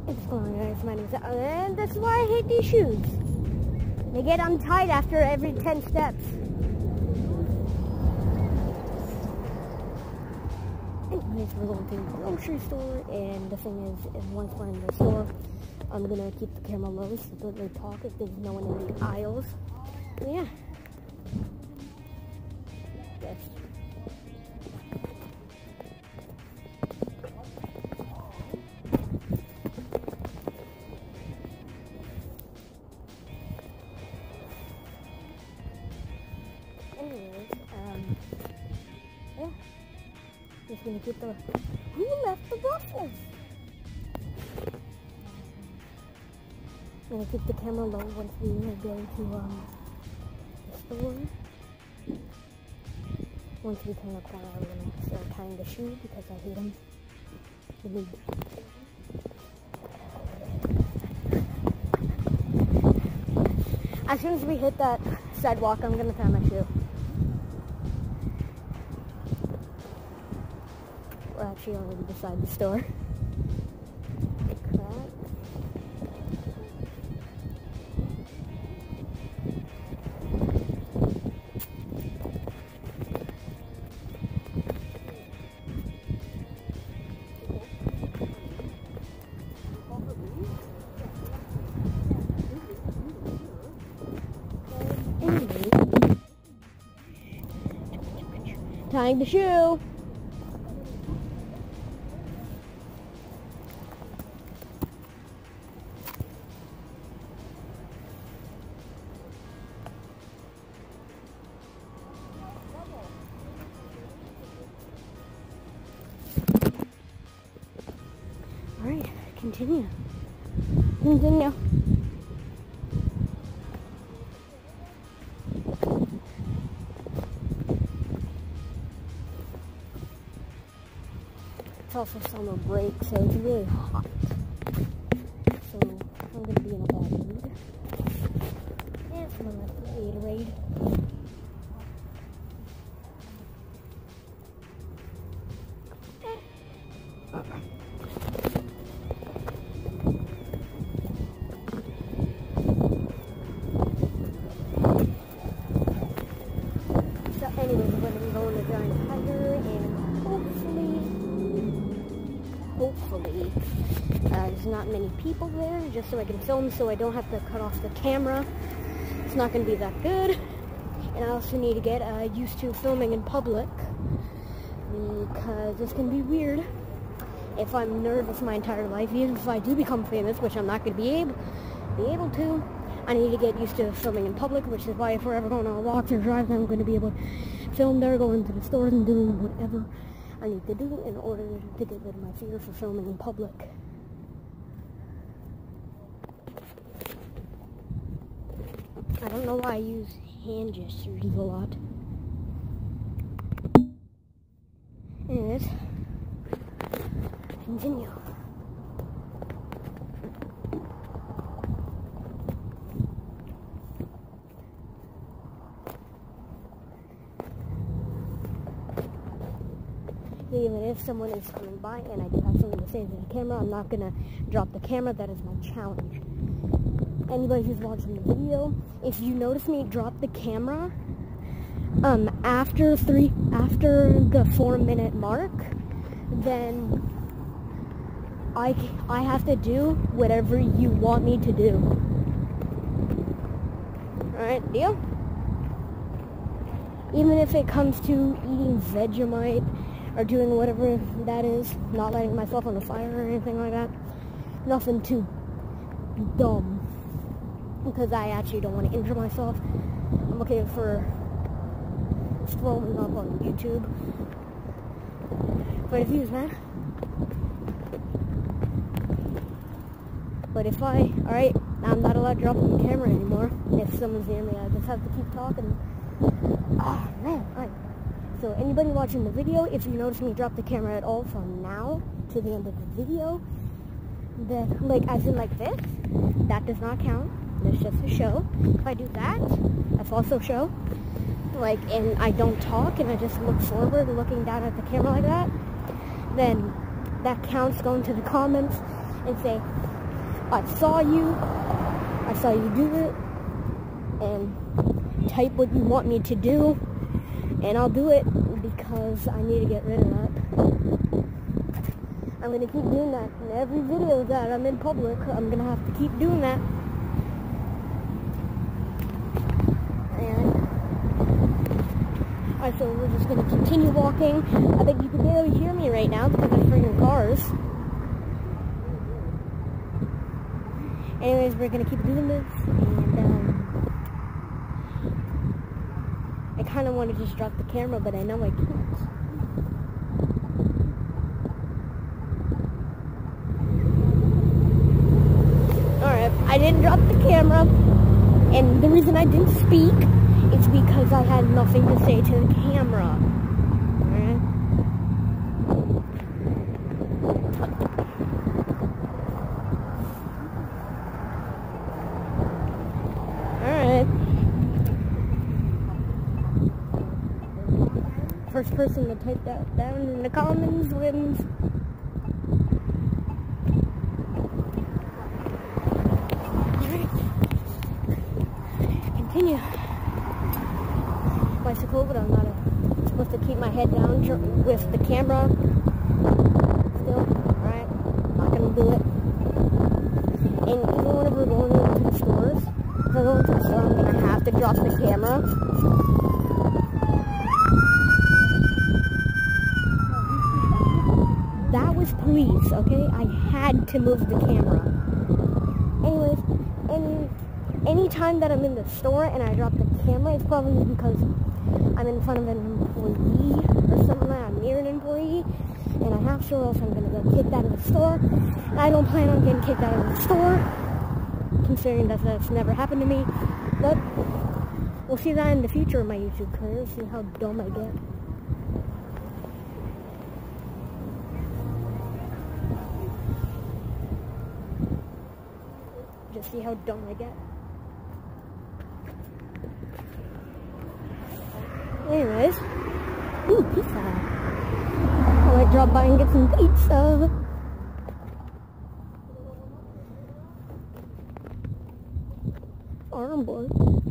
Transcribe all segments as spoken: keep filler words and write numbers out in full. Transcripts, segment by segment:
What's going on, guys? My name is Al, and this is why I hate these shoes. They get untied after every ten steps. Anyways, we're going to the grocery store, and the thing is, if once we're in the store, I'm gonna keep the camera low so that they talk if there's no one in the aisles. But yeah. Yes. Anyways, um, yeah, just gonna keep the, who left the Ruffles? I'm gonna keep the camera low once we go to, um, the store. Once we turn the corner, I'm gonna start tying the shoe because I hate them. As soon as we hit that sidewalk, I'm gonna tie my shoe. We're actually already beside the store. Crap. Tying the shoe. All right, continue. Continue. It's also summer break, so it's really hot. So I'm gonna be in a bad mood. And some of my Gatorade. So anyways, we're gonna be going to Giant Tiger, and hopefully Hopefully, uh, there's not many people there, just so I can film, so I don't have to cut off the camera. It's not going to be that good. And I also need to get uh, used to filming in public, because it's going to be weird if I'm nervous my entire life. Even if I do become famous, which I'm not going to be able, be able to, I need to get used to filming in public, which is why if we're ever going on walks or drives, I'm going to be able to film there, go into the stores and do whatever I need to do in order to get rid of my fear for filming in public. I don't know why I use hand gestures a lot. Anyways, continue. Even if someone is coming by and I do have something to say to the camera, I'm not gonna drop the camera. That is my challenge. Anybody who's watching the video, if you notice me drop the camera um, after three, after the four minute mark, then I I have to do whatever you want me to do. All right, deal? Even if it comes to eating Vegemite, or doing whatever that is, not lighting myself on the fire or anything like that. Nothing too dumb, because I actually don't want to injure myself. I'm okay for scrolling up on YouTube for the views, man. But if I, alright, I'm not allowed to drop the camera anymore. If someone's near me, I just have to keep talking. Ah, oh, man, alright. So anybody watching the video, if you notice me drop the camera at all from now to the end of the video, then, like, as in like this, that does not count. It's just a show. If I do that, that's also a show. Like, and I don't talk, and I just look forward looking down at the camera like that, then that counts. Go into the comments and say, I saw you, I saw you do it, and type what you want me to do, and I'll do it because I need to get rid of that. I'm going to keep doing that in every video that I'm in public. I'm going to have to keep doing that. And alright, so we're just going to continue walking. I think you can barely hear me right now because there's freaking cars. Anyways, we're going to keep doing this, and um, I kind of want to just drop the camera, but I know I can't. Alright, I didn't drop the camera, and the reason I didn't speak is because I had nothing to say to the camera. Alright? Alright. First person to type that down in the comments wins. Alright. Continue. Bicycle, but I'm not a, supposed to keep my head down with the camera. Still, alright. Not gonna do it. And even whenever we're going into the stores, if I go into the store, I'm gonna have to drop the camera. That was police, okay? I had to move the camera. Anyways, any anytime that I'm in the store and I drop the camera, it's probably because I'm in front of an employee or something like that. I'm near an employee, and I have to, or else I'm gonna get kicked out of the store. And I don't plan on getting kicked out of the store, considering that that's never happened to me. But we'll see that in the future of my YouTube career. See how dumb I get. Just see how dumb I get. Anyways, ooh, pizza. I might drop by and get some pizza. Armboard.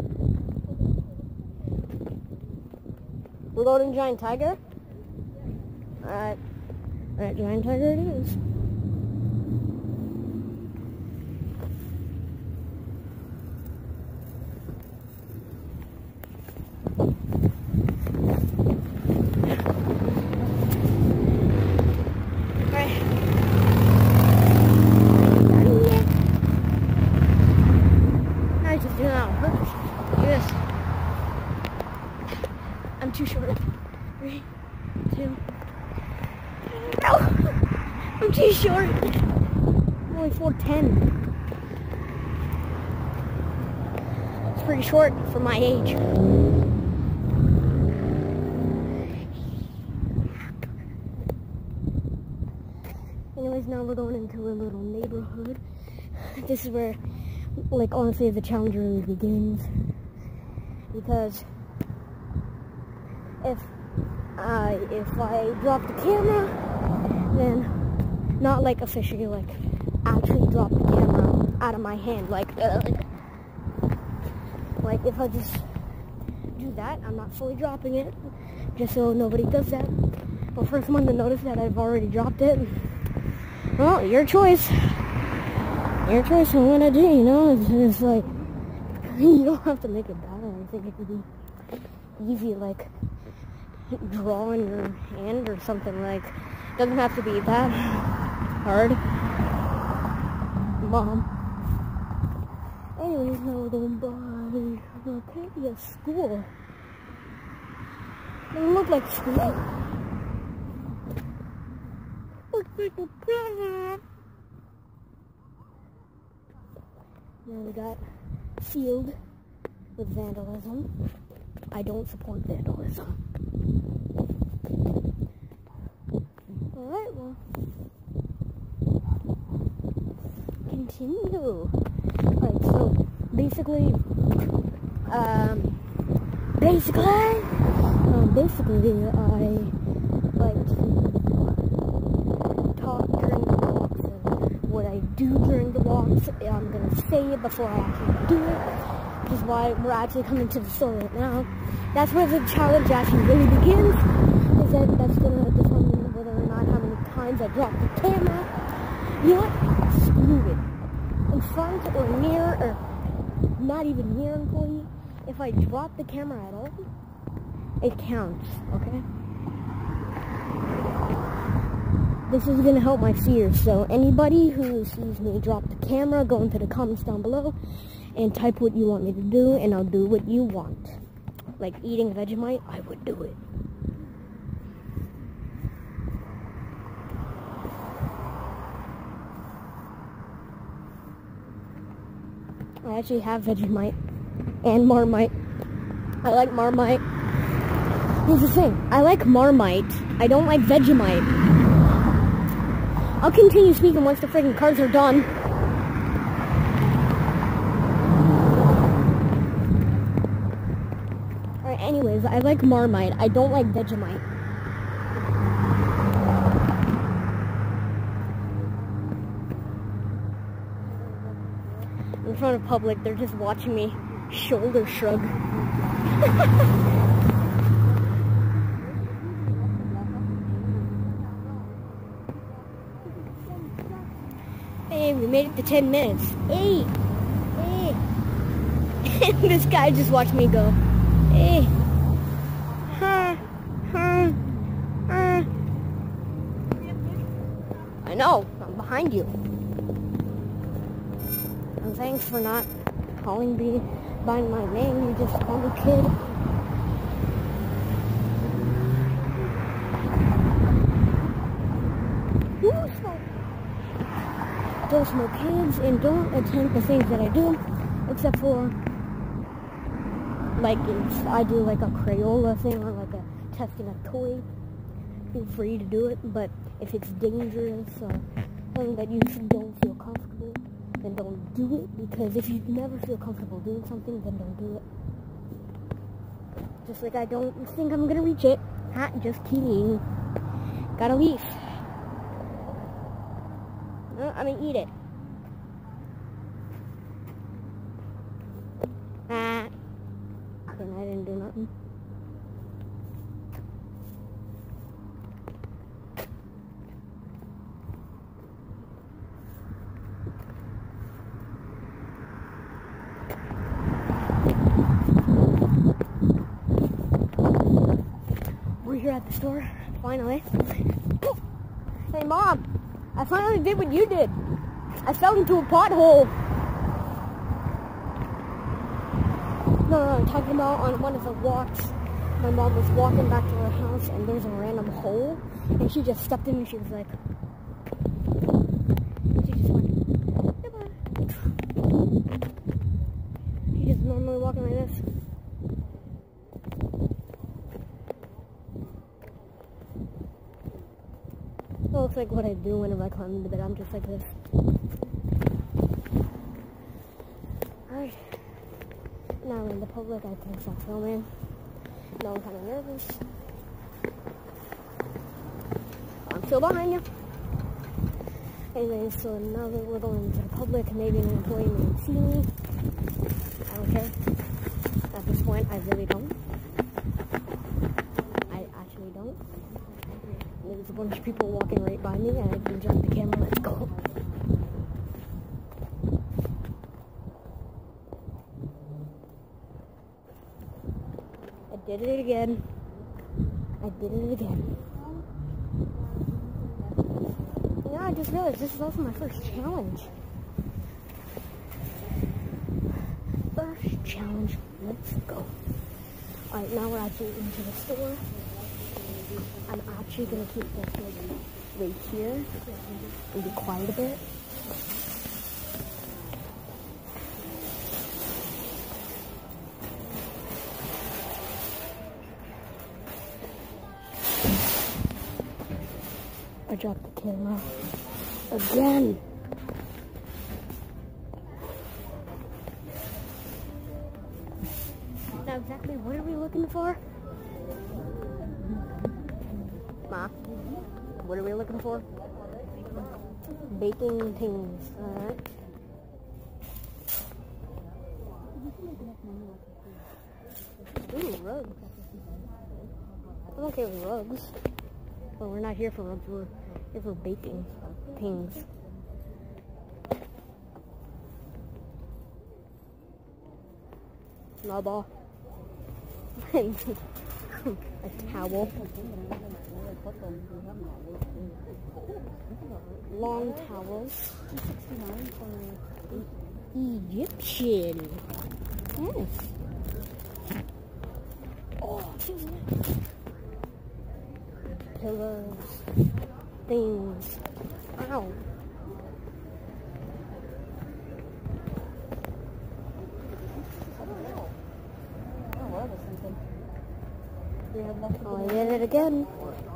We're loading Giant Tiger? Alright. Alright, Giant Tiger it is. I'm too short. Three, two. No! I'm too short. I'm only four ten. It's pretty short for my age. Anyways, now we're going into a little neighborhood. This is where, like, honestly, the challenge really begins. Because if I if I drop the camera, then not like officially, like actually drop the camera out of my hand, like uh, like if I just do that, I'm not fully dropping it, just so nobody does that. Well, first one to notice that I've already dropped it. Well, your choice. Your choice. What I'm gonna do, you know, it's, it's like you don't have to make it bad or anything. It could be easy, like draw in your hand or something. Like, it doesn't have to be that hard. Mom. Anyways, now we're going by what could be a school. It doesn't look like school. Looks like a plant. Now we got sealed with vandalism. I don't support vandalism. Alright, well, continue. Alright, so basically, um, basically, um, basically, I like to talk during the walks and what I do during the walks. I'm going to say it before I actually do it, which is why we're actually coming to the store right now. That's where the challenge actually really begins, is that that's going to determine whether or not how many times I drop the camera. You know what? Screw it. In front or near, or not even near employee, if I drop the camera at all, it counts, okay? This is going to help my fears, so anybody who sees me drop the camera, go into the comments down below and type what you want me to do, and I'll do what you want. Like eating Vegemite, I would do it. I actually have Vegemite and Marmite. I like Marmite. Here's the thing, I like Marmite. I don't like Vegemite. I'll continue speaking once the freaking cards are done. Alright, anyways, I like Marmite. I don't like Vegemite. In front of public, they're just watching me shoulder shrug. Hey, we made it to ten minutes. Hey, hey. And this guy just watched me go, hey, huh, huh, huh. I know, I'm behind you. And thanks for not calling me by my name, you just called me kid. Woo, smoke. Don't smoke kids and don't attempt the things that I do, except for, like, if I do like a Crayola thing or like a testing a toy, feel free to do it, but if it's dangerous or something that you don't feel comfortable, then don't do it, because if you never feel comfortable doing something, then don't do it. Just like I don't think I'm gonna reach it. Ha, just kidding. Gotta leave. No, I'm gonna eat it. Ah. Then I didn't do nothing. We're here at the store, finally. Hey Mom, I finally did what you did. I fell into a pothole. No, no, I'm talking about on one of the walks. My mom was walking back to her house and there's a random hole. And she just stepped in and she was like... She just went... Goodbye. She just normally walking like this. It looks like what I do whenever I climb into bed. I'm just like this. Alright. Now I'm in the public. I can stop filming. Now I'm kind of nervous. I'm still behind you. Anyways, so now that we're going into the public, maybe an employee may see me. I don't care. At this point, I really don't. I actually don't. There's a bunch of people walking right by me, and I can drop the camera. Let's go. I did it again. I did it again. Yeah, I just realized this is also my first challenge. First challenge. Let's go. Alright, now we're actually into the store. I'm actually going to keep this right here and be quiet a bit. I dropped the camera again. Now exactly what are we looking for? Ma, what are we looking for? baking things. Alright. Ooh, rugs. I'm okay with rugs. But we're not here for rugs, we're here for baking things. Snowball. And a towel. Long towels. Egyptian. Yes. Oh, pillows. Things. Ow. Oh, I did it again.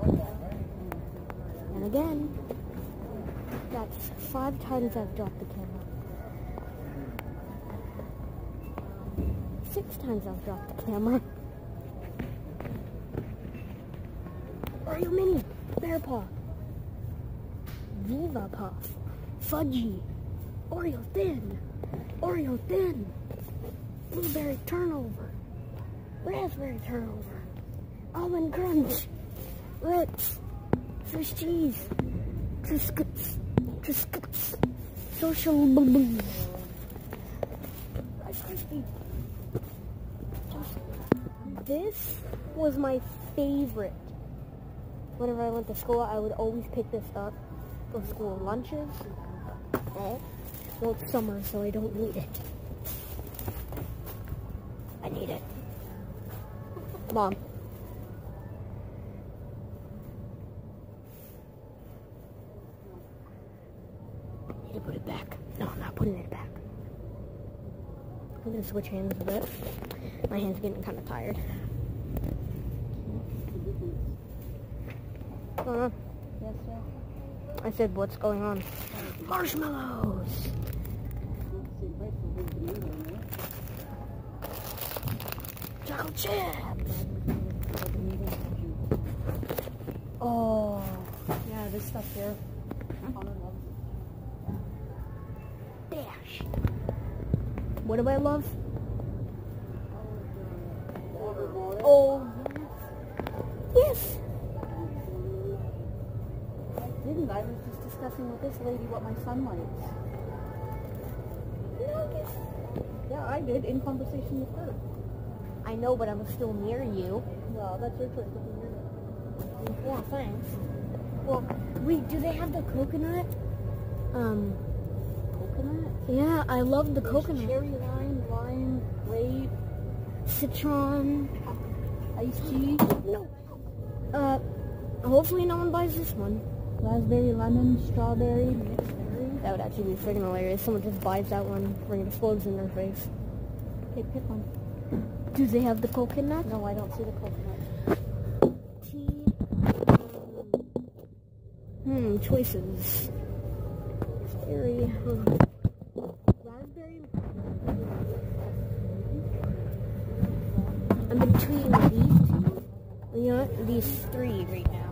And again. That's five times I've dropped the camera. Six times I've dropped the camera. Oreo Mini, Bear Paw, Viva Puff, Fudgy, Oreo Thin, Oreo Thin, Blueberry Turnover, Raspberry Turnover, Almond Crunch, Ritz, Swiss Cheese, Triscuits, Triscuits, Social Balloons, Rice Krispies. This was my favorite. Whenever I went to school, I would always pick this up for school lunches. Well, it's summer, so I don't need it. I need it. Mom. I need to put it back. No, I'm not putting it back. I'm going to switch hands a bit. My hand's getting kind of tired. What's going on? Yes, sir. I said, what's going on? Marshmallows! Chocolate chips! Oh, yeah, this stuff here. Dash. What do I love? Oh, yes. I didn't. I was just discussing with this lady what my son likes. Yeah, I did, in conversation with her. I know, but I'm still near you. Well, that's your choice. Yeah, thanks. Well, wait, do they have the coconut? Um, Coconut? yeah, I love the There's coconut. cherry, lime, lime, grape, Citron. iced tea. No. Uh, hopefully no one buys this one. Raspberry, lemon, strawberry, mixed berry. That would actually be freaking hilarious. Someone just buys that one when it explodes in their face. Okay, pick one. Do they have the coconut? No, I don't see the coconut. Tea. Hmm, choices. Very. Hmm. Raspberry. I'm between these two. You know what? These three right now.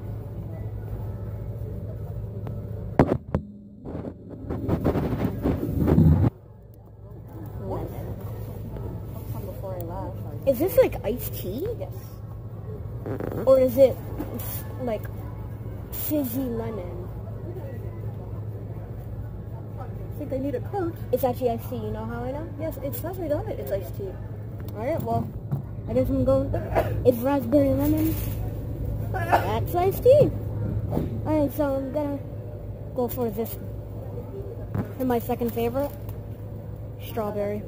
Is this like iced tea? Yes. Or is it like fizzy lemon? I think I need a coat. It's actually iced tea, you know how I know? Yes, it says right on it. It's iced tea. Alright, well, I guess I'm going. It's raspberry lemon. That's iced tea. Alright, so I'm gonna go for this. And my second favorite, strawberry.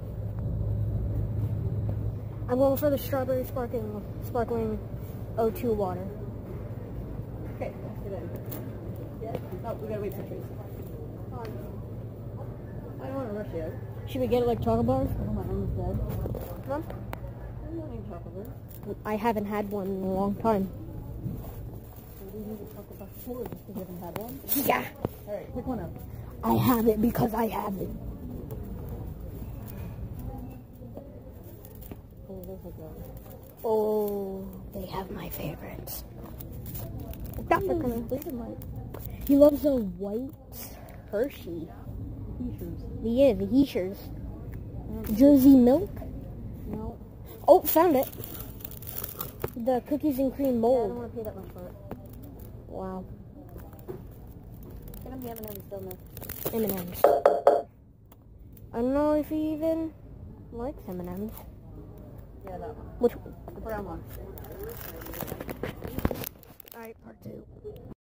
I'm going for the strawberry sparkling, sparkling O two water. Okay, let's get in. Yeah? Oh, we gotta wait for Tracy. I don't want to rush you. Should we get it like chocolate bars? Oh, my arm's dead. Come on. I'm not eating chocolate bars. I haven't had one in a long time. So we need a chocolate bar four just because you haven't had one? Yeah. Alright, pick one up. I have it because I have it. Oh, there's a girl. Oh, they have my favorites. That's the color. Look at my... He loves the white Hershey. T-shirts. Yeah, the Heeshers. Jersey milk. No. Oh, found it. The cookies and cream Yeah, I don't mold. want to pay that much for it. Wow. Get him the M and M's still there. M and M's. I don't know if he even likes M and M's. Yeah, that one. Which? The brown one. Alright, part two.